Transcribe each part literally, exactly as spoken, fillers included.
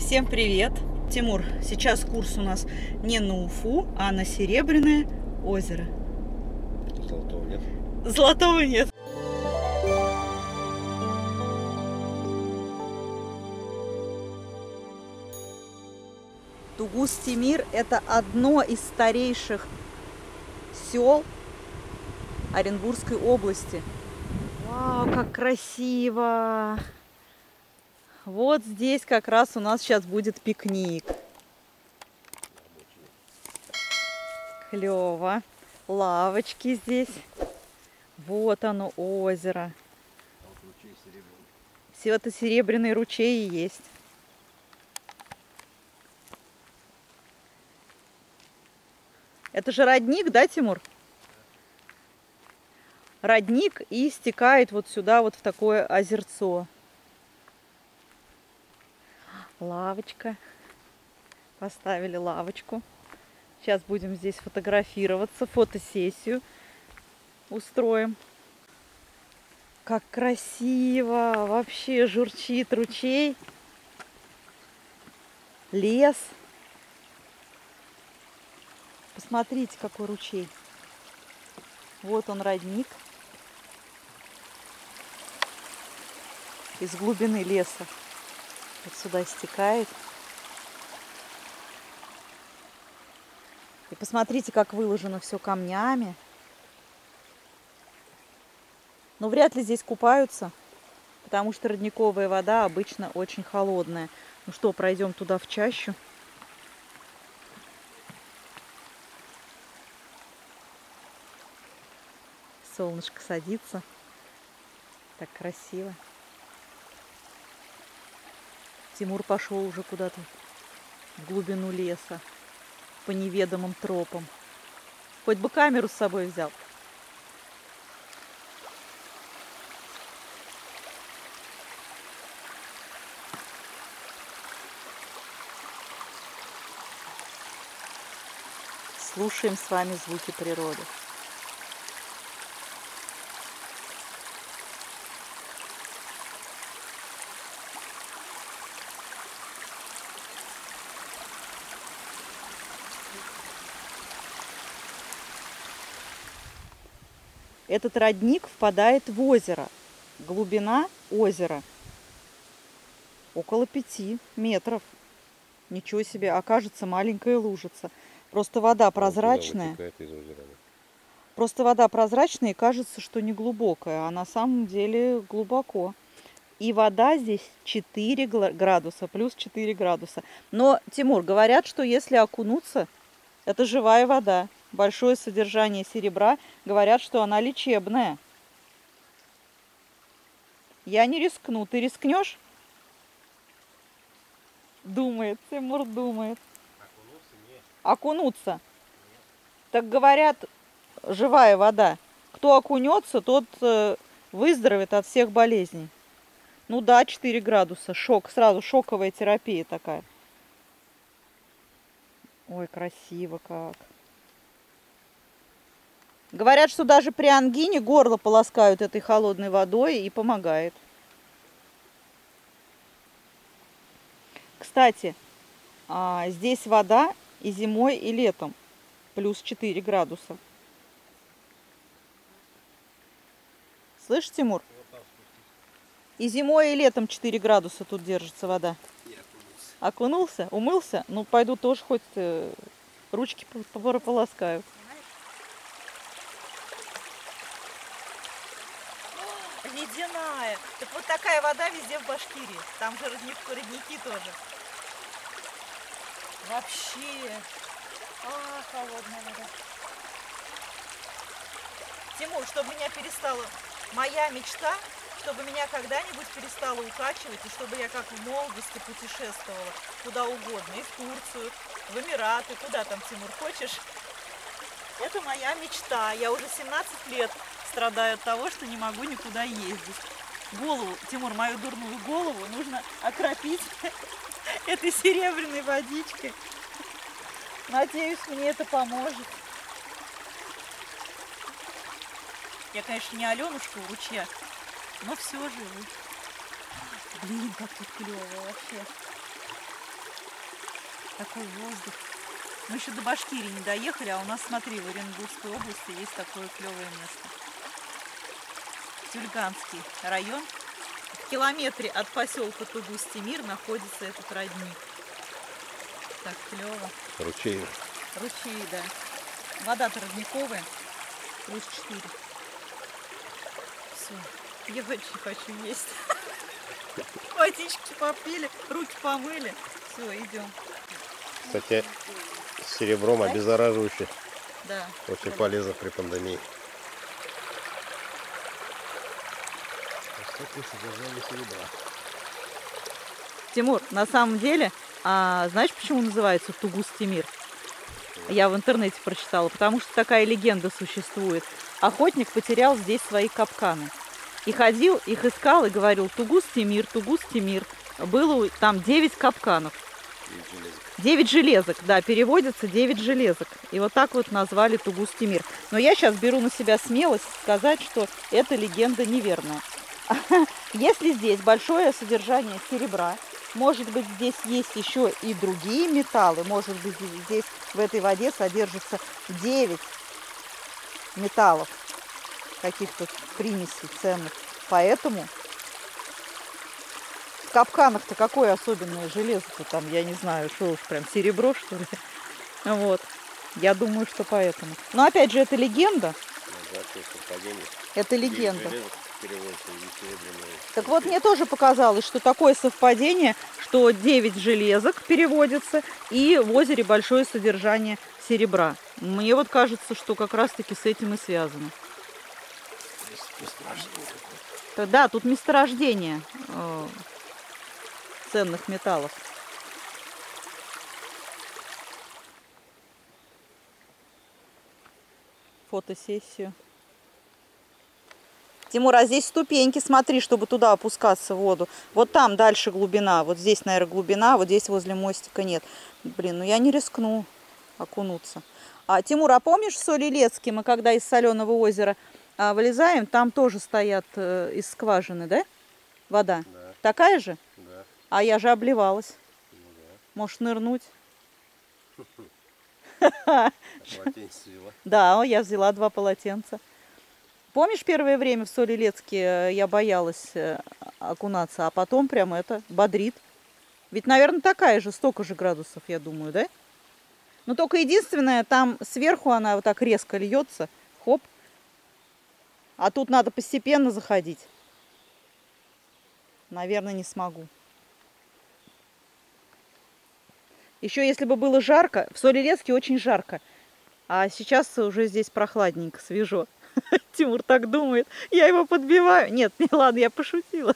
Всем привет! Тимур, сейчас курс у нас не на Уфу, а на Серебряное озеро. Золотого нет? Золотого нет. Тугус-Темир – это одно из старейших сел Оренбургской области. Вау, как красиво! Вот здесь как раз у нас сейчас будет пикник. Клево. Лавочки здесь. Вот оно, озеро. Все это серебряный ручей и есть. Это же родник, да, Тимур? Родник и стекает вот сюда, вот в такое озерцо. Лавочка. Поставили лавочку. Сейчас будем здесь фотографироваться, фотосессию устроим. Как красиво! Вообще журчит ручей. Лес. Посмотрите, какой ручей. Вот он, родник. Из глубины леса. Вот сюда стекает. И посмотрите, как выложено все камнями. Но вряд ли здесь купаются, потому что родниковая вода обычно очень холодная. Ну что, пройдем туда в чащу. Солнышко садится. Так красиво. Тимур пошел уже куда-то в глубину леса по неведомым тропам. Хоть бы камеру с собой взял. Слушаем с вами звуки природы. Этот родник впадает в озеро. Глубина озера около пяти метров. Ничего себе, окажется маленькая лужица. Просто вода прозрачная. Просто вода прозрачная и кажется, что не глубокая, а на самом деле глубоко. И вода здесь четыре градуса, плюс четыре градуса. Но, Тимур, говорят, что если окунуться, это живая вода. Большое содержание серебра. Говорят, что она лечебная. Я не рискну. Ты рискнешь? Думает. Тимур думает. Окунуться? Нет. Окунуться? Нет. Так говорят, живая вода. Кто окунется, тот выздоровеет от всех болезней. Ну да, четыре градуса. Шок. Сразу шоковая терапия такая. Ой, красиво как. Говорят, что даже при ангине горло полоскают этой холодной водой и помогает. Кстати, здесь вода и зимой, и летом. Плюс четыре градуса. Слышь, Тимур? И зимой, и летом четыре градуса тут держится вода. Я окунулся. Окунулся? Умылся? Ну, пойду тоже хоть ручки прополоскаю. Ледяная. Так вот такая вода везде в Башкирии. Там же родник, родники тоже. Вообще. А, холодная вода. Тимур, чтобы меня перестало... Моя мечта, чтобы меня когда-нибудь перестало укачивать, и чтобы я как в молодости путешествовала куда угодно. И в Турцию, в Эмираты. Куда там, Тимур, хочешь? Это моя мечта. Я уже семнадцать лет страдаю от того, что не могу никуда ездить. Голову, Тимур, мою дурную голову нужно окропить этой серебряной водичкой. Надеюсь, мне это поможет. Я, конечно, не Аленушка у ручья, но все же. Блин, как тут клево вообще. Такой воздух. Мы еще до Башкирии не доехали, а у нас, смотри, в Оренбургской области есть такое клевое место. Тюльганский район. В километре от поселка Тугус-Темир находится этот родник. Так клево. Ручей. Ручей, да. Вода-то родниковая. Плюс четыре. Все. Я очень хочу есть. Водички попили, руки помыли. Все, идем. Кстати, с серебром обеззараживающий. Да. Очень да. полезно при пандемии. Высокое содержание серебра. Тимур, на самом деле, а, знаешь, почему называется Тугус-Темир? Я в интернете прочитала, потому что такая легенда существует. Охотник потерял здесь свои капканы. И ходил, их искал и говорил: Тугус-Темир, Тугус-Темир. Было там девять капканов. Девять железок, да, переводится девять железок. И вот так вот назвали Тугус-Темир. Но я сейчас беру на себя смелость сказать, что эта легенда неверная. Если здесь большое содержание серебра, может быть, здесь есть еще и другие металлы. Может быть, здесь в этой воде содержится девять металлов, каких-то примесей ценных. Поэтому в капканах-то какое особенное железо-то там, я не знаю, что уж прям серебро, что ли. Вот. Я думаю, что поэтому. Но опять же, это легенда. Это легенда. Так вот, мне тоже показалось, что такое совпадение, что девять железок переводится, и в озере большое содержание серебра. Мне вот кажется, что как раз-таки с этим и связано. Да, тут месторождение э, ценных металлов. Фотосессию. Тимур, а здесь ступеньки, смотри, чтобы туда опускаться в воду. Вот там дальше глубина, вот здесь, наверное, глубина, вот здесь возле мостика нет. Блин, ну я не рискну окунуться. А, Тимур, а помнишь в Соль-Илецке мы, когда из соленого озера а, вылезаем, там тоже стоят э, из скважины, да? Вода. Да. Такая же? Да. А я же обливалась. Ну, да. Можешь нырнуть? Полотенце взяла? Да, я взяла два полотенца. Помнишь, первое время в Соль-Илецке я боялась окунаться, а потом прям это бодрит. Ведь, наверное, такая же, столько же градусов, я думаю, да? Но только единственное, там сверху она вот так резко льется, хоп. А тут надо постепенно заходить. Наверное, не смогу. Еще если бы было жарко, в Соль-Илецке очень жарко, а сейчас уже здесь прохладненько, свежо. Тимур так думает. Я его подбиваю. Нет, не ладно, я пошутила.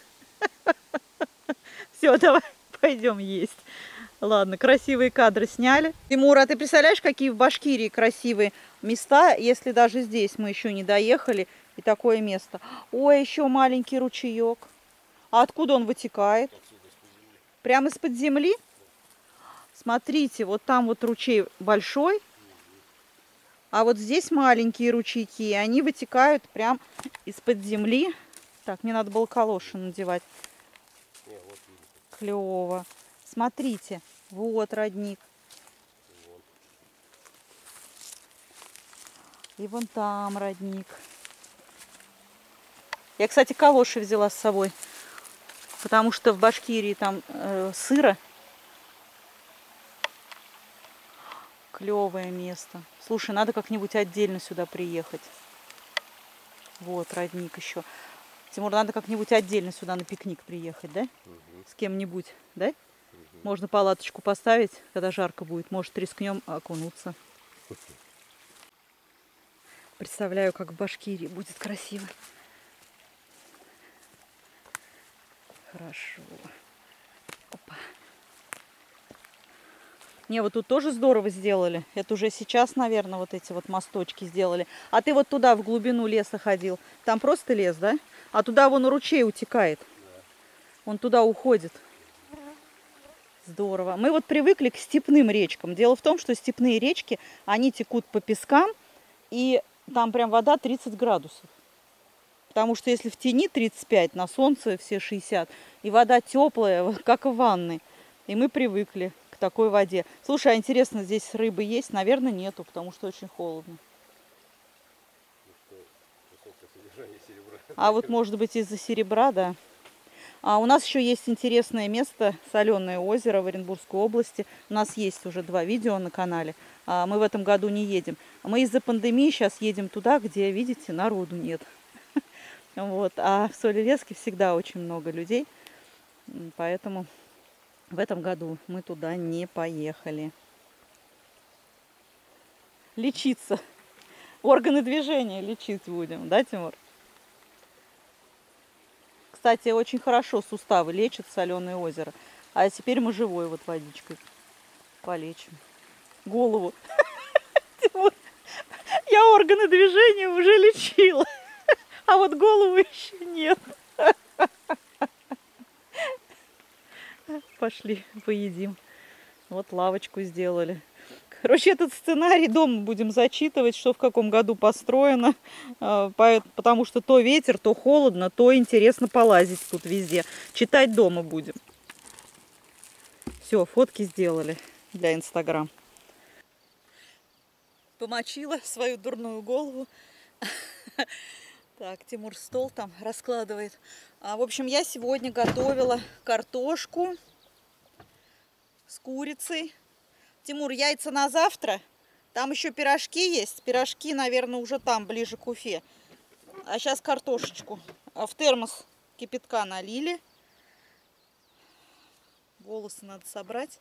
Все, давай пойдем есть. Ладно, красивые кадры сняли. Тимур, а ты представляешь, какие в Башкирии красивые места, если даже здесь мы еще не доехали, и такое место. Ой, еще маленький ручеек. А откуда он вытекает? Прямо из-под земли? Смотрите, вот там вот ручей большой. А вот здесь маленькие ручейки, и они вытекают прям из-под земли. Так, мне надо было калоши надевать. Клево. Смотрите, вот родник. И вон там родник. Я, кстати, калоши взяла с собой, потому что в Башкирии там э, сыро. Клевое место. Слушай, надо как-нибудь отдельно сюда приехать. Вот родник еще. Тимур, надо как-нибудь отдельно сюда на пикник приехать, да? Угу. С кем-нибудь, да? Угу. Можно палаточку поставить, когда жарко будет. Может, рискнем окунуться. Угу. Представляю, как в Башкирии будет красиво. Хорошо. Опа. Не, вот тут тоже здорово сделали. Это уже сейчас, наверное, вот эти вот мосточки сделали. А ты вот туда, в глубину леса ходил. Там просто лес, да? А туда вон ручей утекает. Да. Он туда уходит. Здорово. Мы вот привыкли к степным речкам. Дело в том, что степные речки, они текут по пескам. И там прям вода тридцать градусов. Потому что если в тени тридцать пять, на солнце все шестьдесят. И вода теплая, как в ванной. И мы привыкли к такой воде. Слушай, а интересно, здесь рыбы есть? Наверное, нету, потому что очень холодно. А вот может быть из-за серебра, да. А у нас еще есть интересное место, соленое озеро в Оренбургской области. У нас есть уже два видео на канале. А мы в этом году не едем. Мы из-за пандемии сейчас едем туда, где, видите, народу нет. Вот. А в Солилецке всегда очень много людей. Поэтому в этом году мы туда не поехали. Лечиться. Органы движения лечить будем, да, Тимур? Кстати, очень хорошо суставы лечат соленое озеро. А теперь мы живой вот водичкой полечим. Голову. Я органы движения уже лечила. А вот голову еще нет. Пошли, поедим. Вот лавочку сделали. Короче, этот сценарий дома будем зачитывать, что в каком году построено. Потому что то ветер, то холодно, то интересно полазить тут везде. Читать дома будем. Все, фотки сделали для Инстаграм. Помочила свою дурную голову. Так, Тимур стол там раскладывает. А, в общем, я сегодня готовила картошку с курицей. Тимур, яйца на завтра. Там еще пирожки есть. Пирожки, наверное, уже там, ближе к Уфе. А сейчас картошечку. В термос кипятка налили. Волосы надо собрать.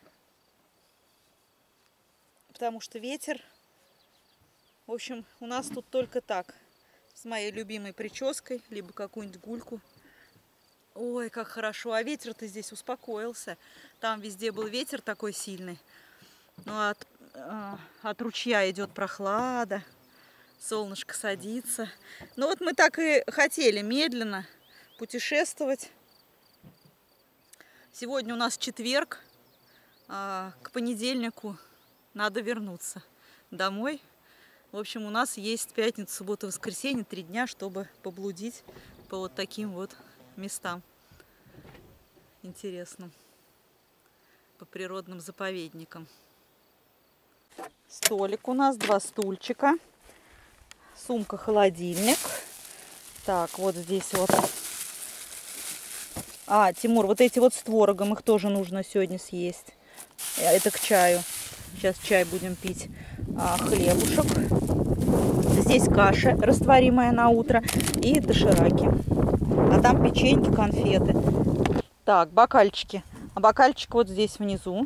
Потому что ветер. В общем, у нас тут только так. С моей любимой прической. Либо какую-нибудь гульку. Ой, как хорошо. А ветер-то здесь успокоился. Там везде был ветер такой сильный. Но от, э, от ручья идет прохлада. Солнышко садится. Ну вот мы так и хотели медленно путешествовать. Сегодня у нас четверг. А к понедельнику надо вернуться домой. В общем, у нас есть пятница, суббота, воскресенье. Три дня, чтобы поблудить по вот таким вот местам интересным. По природным заповедникам. Столик у нас, два стульчика. Сумка-холодильник. Так, вот здесь вот. А, Тимур, вот эти вот с творогом, их тоже нужно сегодня съесть. Это к чаю. Сейчас чай будем пить. А, хлебушек. Здесь каша, растворимая на утро. И дошираки. А там печеньки, конфеты. Так, бокальчики. А бокальчик вот здесь внизу.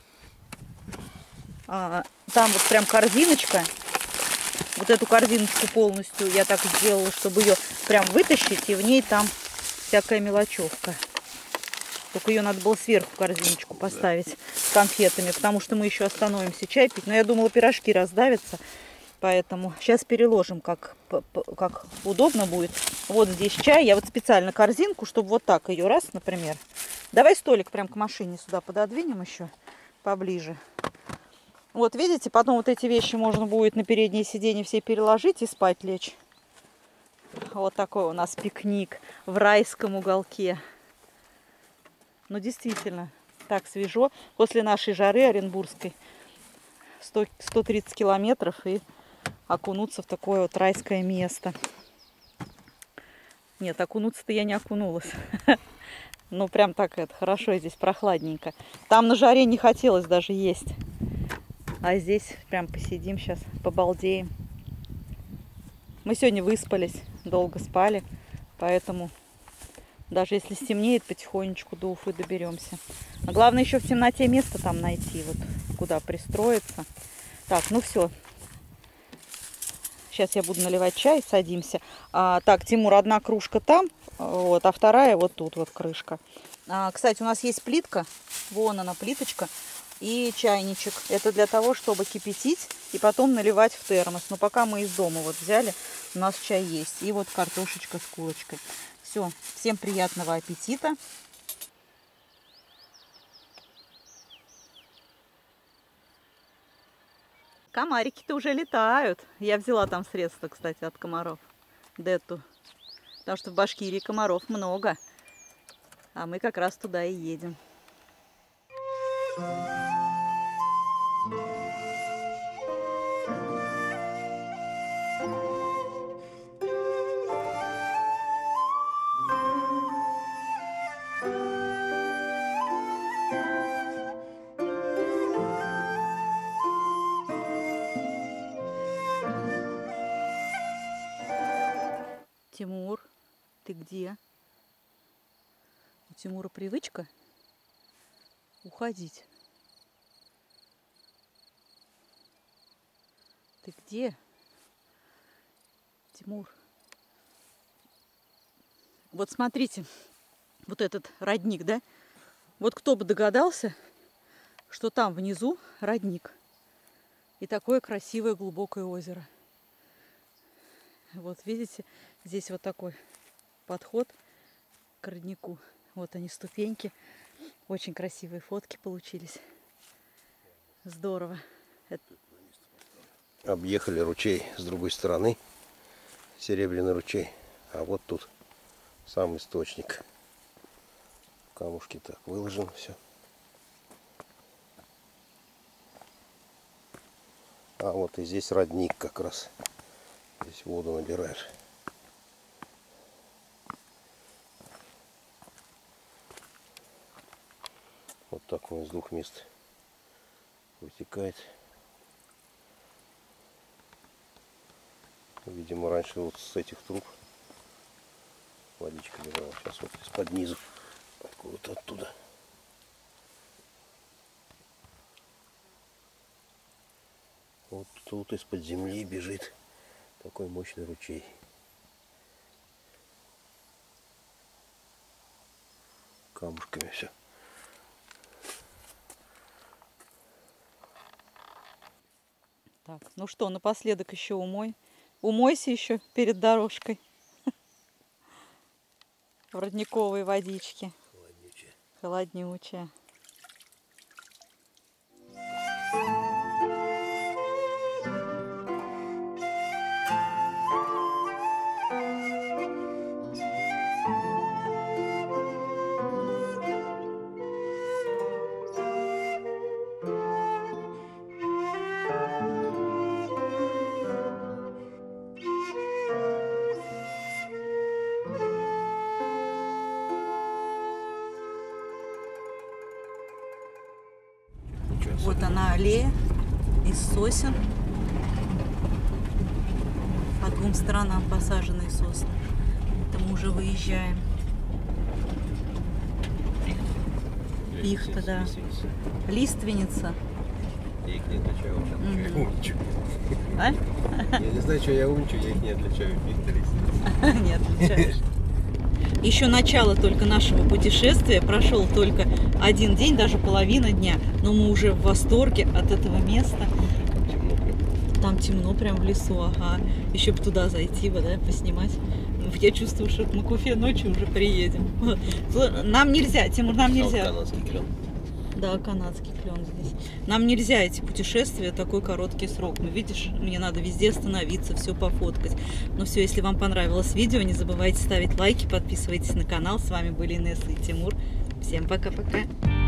А, там вот прям корзиночка. Вот эту корзиночку полностью я так сделала, чтобы ее прям вытащить. И в ней там всякая мелочевка. Только ее надо было сверху корзиночку поставить, да, с конфетами. Потому что мы еще остановимся чай пить. Но я думала, пирожки раздавятся. Поэтому сейчас переложим, как, как удобно будет. Вот здесь чай. Я вот специально корзинку, чтобы вот так ее раз, например. Давай столик прям к машине сюда пододвинем еще поближе. Вот видите, потом вот эти вещи можно будет на переднее сиденье все переложить и спать лечь. Вот такой у нас пикник в райском уголке. Ну действительно, так свежо. После нашей жары оренбургской сто, сто тридцать километров и окунуться в такое вот райское место. Нет, окунуться-то я не окунулась. Ну прям так это хорошо, здесь прохладненько. Там на жаре не хотелось даже есть. А здесь прям посидим сейчас, побалдеем. Мы сегодня выспались, долго спали, поэтому даже если стемнеет, потихонечку до Уфы доберемся. А главное еще в темноте место там найти, вот куда пристроиться. Так, ну все. Сейчас я буду наливать чай, садимся. А, так, Тимур, одна кружка там, вот, а вторая вот тут вот крышка. А, кстати, у нас есть плитка, вон она плиточка. И чайничек. Это для того, чтобы кипятить и потом наливать в термос. Но пока мы из дома вот взяли, у нас чай есть. И вот картошечка с курочкой. Все. Всем приятного аппетита. Комарики-то уже летают. Я взяла там средства, кстати, от комаров. Дету. Потому что в Башкирии комаров много. А мы как раз туда и едем. Ты где? У Тимура привычка уходить. Ты где? Тимур. Вот смотрите, вот этот родник, да? Вот кто бы догадался, что там внизу родник. И такое красивое глубокое озеро. Вот видите, здесь вот такой подход к роднику. Вот они, ступеньки. Очень красивые фотки получились. Здорово. Это... Объехали ручей с другой стороны. Серебряный ручей. А вот тут сам источник. Камушки так выложено все. А вот и здесь родник как раз. Здесь воду набираешь. Вот так он из двух мест вытекает. Видимо, раньше вот с этих труб водичка лежала. Сейчас вот из-под низу. Откуда-то оттуда. Вот тут из-под земли бежит такой мощный ручей. Камушками все. Так, ну что, напоследок еще умой. Умойся еще перед дорожкой. В родниковой водичке. Холоднючая. Холоднючая. Вот она, аллея из сосен. По двум сторонам посаженные сосны. Это мы уже выезжаем. Пихта, да. Лиственница. Я их не отличаю, я умничаю. А? Я не знаю, что я умничаю, я их не отличаю. Пихта, лиственница. Не отличаешь. Еще начало только нашего путешествия, прошел только один день, даже половина дня, но мы уже в восторге от этого места. Темно прям. Там темно прям в лесу, ага. Еще бы туда зайти, бы, да, поснимать. Я чувствую, что мы к Уфе ночью уже приедем. Нам нельзя, Тимур, нам нельзя. Канадский клен. Да, канадский клен здесь. Нам нельзя эти путешествия такой короткий срок. Ну, видишь, мне надо везде остановиться, все пофоткать. Ну все, если вам понравилось видео, не забывайте ставить лайки, подписывайтесь на канал. С вами были Инесса и Тимур. Всем пока-пока.